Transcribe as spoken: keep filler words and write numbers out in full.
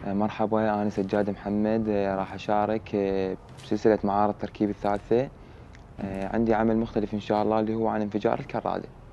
مرحبا، أنا سجاد محمد. آه، راح أشارك آه، بسلسلة معارض تركيب الثالثة. آه، عندي عمل مختلف إن شاء الله اللي هو عن انفجار الكرادة.